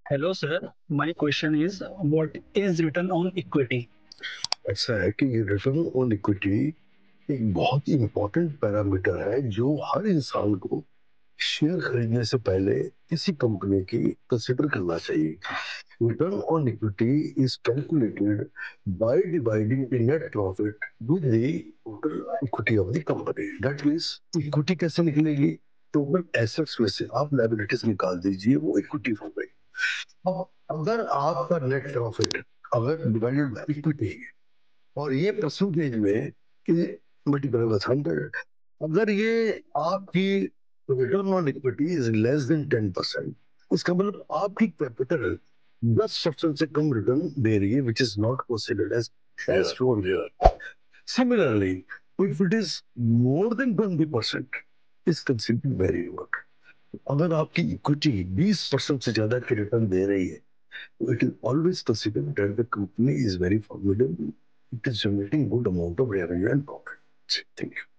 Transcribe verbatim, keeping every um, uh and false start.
Hello, sir. My question is, what is return on equity? ऐसा है कि return on equity एक बहुत ही इंपॉर्टेंट पैरामीटर है जो हर इंसान को शेयर खरीदने से पहले किसी कंपनी की कंसिडर करना चाहिए। Return on equity is calculated by dividing the net profit with the total equity of the company. That means equity कैसे निकलेगी? टोटल एसेट्स में से आप लायबिलिटीज निकाल दीजिए, वो इक्विटी हो गई। अब अगर आपका नेट प्रॉफिट अगर डिवाइडेड बाय इक्विटी और ये परसेंटेज में कि मल्टीपल बाय हंड्रेड, अगर ये आपकी return on equity is less than ten percent, इसका मतलब आपकी कैपिटल दस परसेंट से कम रिटर्न दे रही है, which is not considered as as shown here. Similarly, if it is more than twenty percent is considered very good. अगर आपकी इक्विटी बीस परसेंट से ज्यादा की रिटर्न दे रही है, it is always considered that the company is very formidable. It is generating good amount of revenue and profit. Thank you.